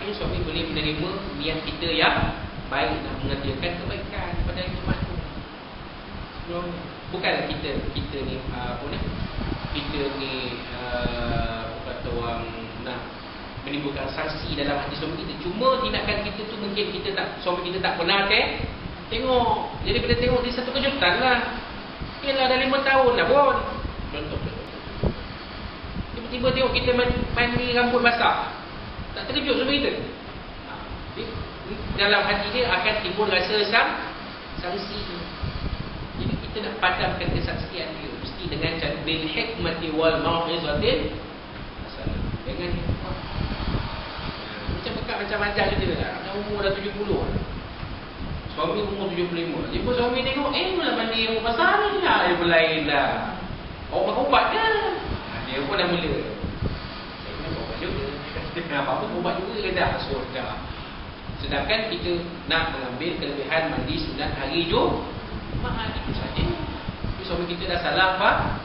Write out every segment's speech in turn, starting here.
itu suami boleh menerima niat kita yang baik nak mengerjakan kebaikan pada hari Jumaat tu. Bukanlah kita ni kita ni kata orang nak menimbulkan sanksi dalam hati suami kita. Cuma tindakan kita tu mungkin suami kita tak pernah tengok. Jadi bila tengok dia satu kejutan lah. Yalah dah 5 tahun dah pun. Contoh. Tiba-tiba tengok kita mandi rambut basah. Tak terkejut suami kita. Dalam hati dia akan timbul rasa sanksi. Jadi kita nak padamkan kesaksian dia mesti dengan cara bil hikmati wal mau'izatil hasanah. Dengan hikmah. Macam bekat macam ajar kita lah. Umur dah 70 lah. Suami umur 75. Jika suami tengok, mula mandi rambut basah ni lah. Dia berlain lah. Ubat ke? Dia pun dah mula. Saya kena ubat juga. Apa-apa ubat juga ke dah? So dah. Sedangkan kita nak mengambil kelebihan mandi sunat hari Jumaat itu saja. Tapi suami kita dah salah faham.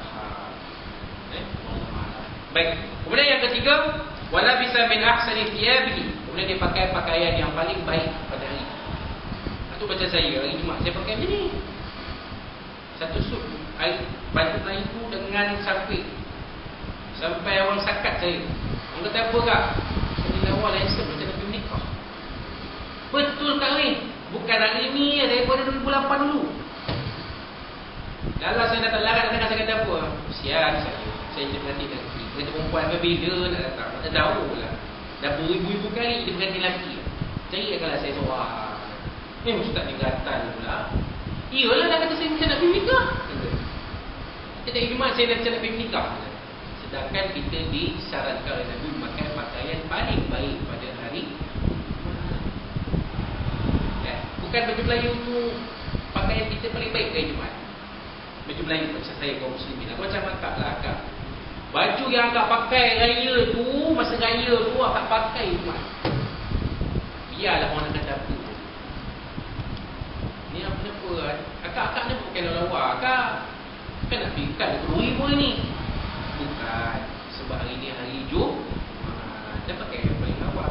Baik. Kemudian yang ketiga, wala bisa min ahsani thiyabihi. Kemudian dia pakai pakaian yang paling baik pada hari. Itu macam saya hari Jumaat saya pakai macam ni. Satu suit baju Melayu dengan sapik. Sampai orang sakat saya. Orang kata apa kak? Ini awal handsome macam Nabi menikah. Betul kak ni. Bukan hari ni, daripada 2008 dulu. Kalau saya datang larat, saya kata apa? Sian saya je berhati lelaki. Kereta perempuan ke bila nak datang? Tak tahu lah. Dah beribu-ibu kali dia berhati lelaki. Cari kalau saya seorang. Mesti tak tinggalkan pula. Iyalah dah kata saya macam nak pergi nikah. Kita dari Jumaat saya dah macam nak pergi nikah. Sedangkan kita disyaratkan oleh Nabi memakai pakaian paling baik pada hari bukan baju Melayu tu pakaian kita paling baik hari Jumaat. Baju Melayu macam saya kaum muslimin. Aku macam akak lah akak. Baju yang akak pakai raya tu, masa raya tu akak pakai Jumaat. Biarlah orang nak kata apa. Ni apa? Akak ni bukan lawa. Akak kan nak pergi kat Kerui pun ni. Bukan. Sebab hari ni hari Jumaat. Dia pakai yang paling lawa.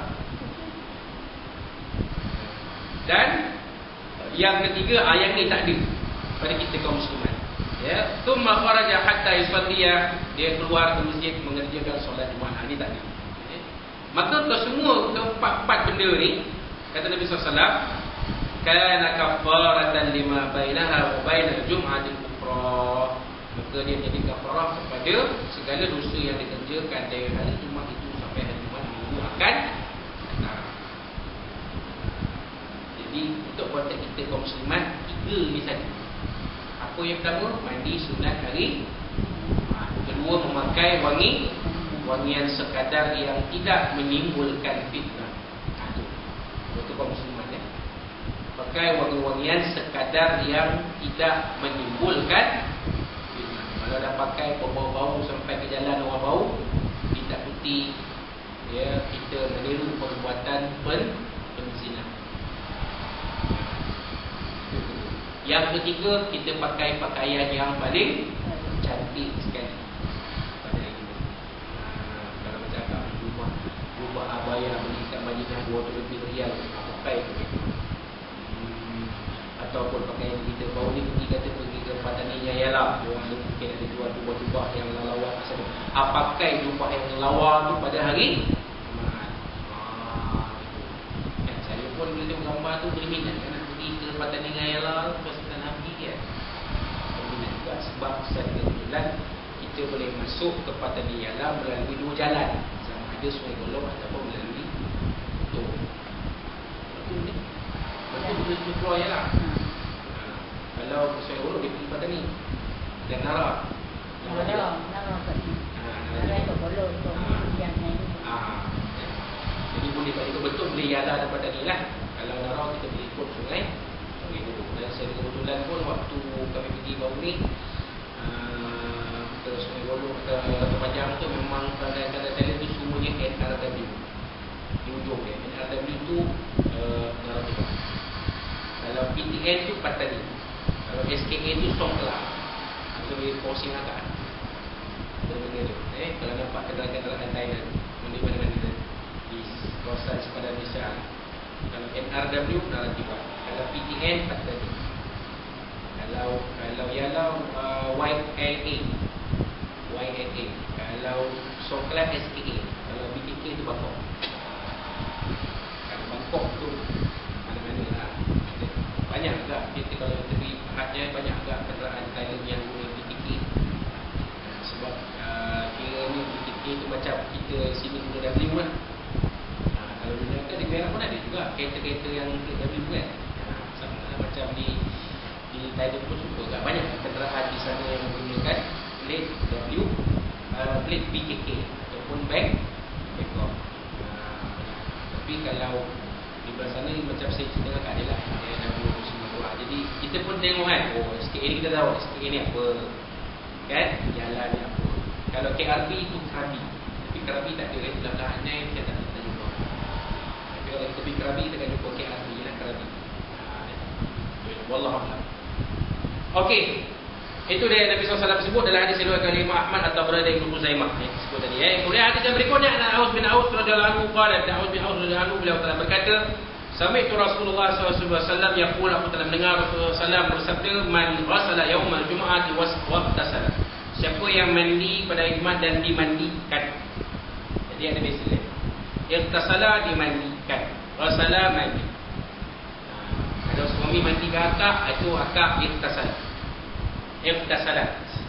Dan yang ketiga, yang ni tak ada pada kita kaum muslimat. Ya, thumma kharaja hatta yusalliya, dia keluar ke masjid mengerjakan solat Jumaat. Ini tak ada. Ya. Maka kesemua keempat benda ni kata Nabi SAW, kana kafaratan lima bainaha wa bainal jum'atil ukhra. Maka dia menjadi kafarah kepada segala dosa yang dikerjakan dari hari Jumaat itu sampai hari Jumaat minggu akan datang. Jadi untuk konteks kita kaum muslimat, 3 ni saja. Apa yang pertama? Mandi sunat hari Jumaat. Kedua, memakai wangian sekadar yang tidak menimbulkan fitnah. Itu kaum muslimat ya. Pakai wangi-wangian sekadar yang tidak menimbulkan fitnah. Kalau dah pakai bau-bau sampai ke jalan orang bau, kita putih ya, kita meniru perbuatan penzina. Yang ketiga, kita pakai pakaian yang paling cantik sekali pada hari ini. Kalau macam kat rumah abaya belikan Madinah 200 lebih rial, pakai begitu. Ataupun pakaian kita baru ni pergi ke Patani Jaya lah, orang tu mungkin ada jual jubah-jubah yang lawa tersebut. Pakai jubah yang lawa tu pada hari Jumaat. Saya pun bila tengok gambar tu berminat kan nak pergi ke Patani Jaya lah, pasukan Nabi kan. Berminat juga sebab secara kebetulan kita boleh masuk ke Patani Jaya melalui 2 jalan, sama ada Sungai Golong ataupun melalui Betul ni. Betul boleh keluar je lah. Kalau Sungai Golong dia pergi Patani dan Nara. Nara kat sini. Nara kat Golong untuk yang ni. Jadi boleh kat itu betul boleh jalan daripada ni lah. Kalau Nara kita boleh ikut sungai Golong. Dan saya kebetulan pun waktu kami pergi baru ni ke Sungai Golong ke Panjang tu memang kadang-kadang saya tu semuanya NRW di ujung dia. NRW tu Nara tu. Kalau PTN tu Patani, kalau SKA tu Songkla. Itu boleh crossing agak benda tu. Kalau nampak kendaraan Thailand mana-mana di kawasan lancar. Kalau NRW narasi buat. Kalau PTN tak jadi. Kalau YLA. Kalau Songkla SKA. Kalau BTK itu Bangkok. Kalau Bangkok tu mana-mana lah. Banyak juga. Kita kalau tepi Ahadnya banyak juga kenderaan Thailand yang guna BTK. Sebab kira ni BTK tu macam kita sini guna W lah. Kalau dunia kan di Perak pun ada juga kereta-kereta yang W kan. Sama lah macam di Thailand pun juga banyak kenderaan di sana yang menggunakan plate W, plate BKK ataupun Bangkok. Tapi kalau di belah sana macam saya cerita dengan Kak Adela, dia dah semua doa. Jadi kita pun tengok kan, oh SKA ni kita tahu SKA ni apa kan, jalan ni apa. Kalau KRB itu Krabi, tapi Krabi tak ada red belakang ni, kita tak kita jumpa. Tapi kalau kita pergi Krabi, kita akan jumpa KRB lah, Krabi. Wallahualam. Okey, itu dia Nabi SAW sebut dalam hadis riwayat Imam Ahmad atau berada Ibnu Huzaimah yang disebut tadi. Kemudian hadis yang berikutnya Aus bin Aus radhiyallahu anhu qala, Aus bin Aus radhiyallahu anhu beliau telah berkata, sami'tu Rasulullah SAW yaqul, aku telah mendengar Rasulullah SAW bersabda, man ghasala yaumal jumu'ati waqtasala. Siapa yang mandi pada hari Jumaat dan dimandikan. Jadi ada istilah. Ightasala dimandikan. Ghasala mandi. Kalau suami mandi ke akak, itu akak ightasalat.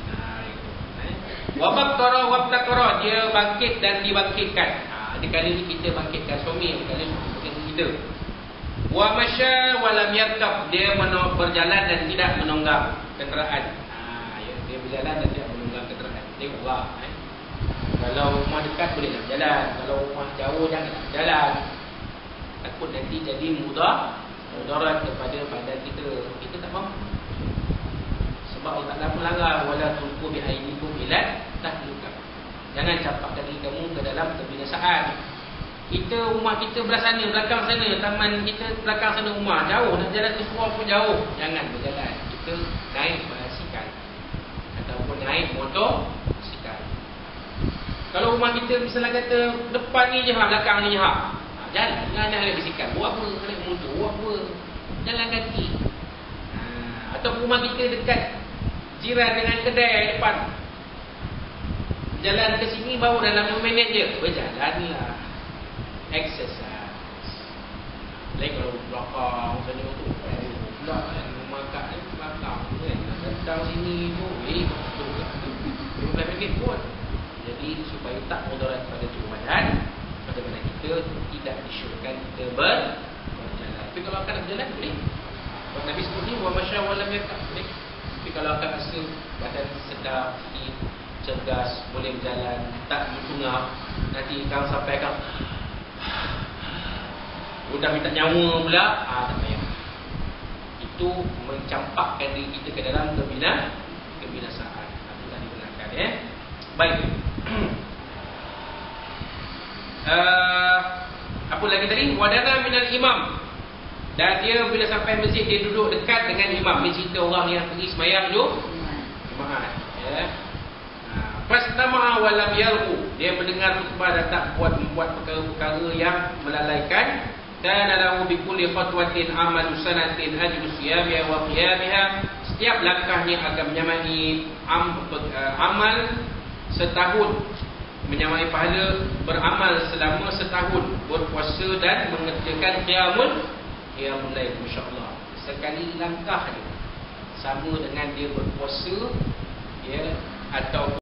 Wabtaqara, dia bangkit dan dibangkitkan. Ada kali ni kita bangkitkan suami, ada kali bangkitkan kita. Wa masya wa lam yarkab, dia berjalan dan tidak menunggang kenderaan. Dia berjalan dan tidak menunggang kenderaan. Tengoklah. Kalau rumah dekat bolehlah berjalan, kalau rumah jauh jangan berjalan. Takut nanti jadi mudarat kepada badan kita. Kita tak mampu. Sebab Allah Ta'ala melanggar, wala tulqu bi aydikum ila tahluka. Jangan campak kaki kamu ke dalam kebinasaan. Rumah kita belah sana, belakang sana, taman kita belakang sana rumah, jauh, nak jalan ke sekolah pun jauh. Jangan berjalan. Kita naik basikal ataupun naik motor basikal. Kalau rumah kita misalnya kata depan ni je, belakang ni je, jalan, jangan naik basikal. Buat apa? Naik motor, buat apa? Jalan kaki. Atau rumah kita dekat jiran dengan kedai depan. Jalan ke sini baru dalam 2 minit je. Berjalanlah. Exercise. Lain kalau belakang sana tu. Pula kan rumah kat ni belakang kan. Datang sini tu. Betul ke? 15 minit pun. Jadi supaya tak mudarat pada tubuh badan, pada badan kita tidak disyorkan kita berjalan. Tapi kalau akan berjalan boleh. Kalau Nabi sebut ni wa masya wa lam yarkab boleh. Tapi kalau akan rasa badan sedap, fit, cergas, boleh berjalan, tak bertungap, nanti kau sampai kau udah minta nyawa pula, tak payah. Itu mencampakkan diri kita ke dalam kebinasaan. Itu tak dibenarkan ya. Baik. Apa lagi tadi? Wadana minal imam. Dan dia bila sampai masjid, dia duduk dekat dengan imam. Dia cerita orang yang pergi semayang Jumaat. Ya. Fastama'a wa lam yarqu. Dia mendengar khutbah dan tak membuat perkara-perkara yang melalaikan. Kana lahu bi kulli khatwatin amalu sanatin ajru siyamiha wa qiyamiha. Setiap langkahnya akan menyamai amal setahun, menyamai pahala beramal selama setahun, berpuasa dan mengerjakan qiyamul lail. Masya-Allah. Sekali langkah dia sama dengan dia berpuasa ya, atau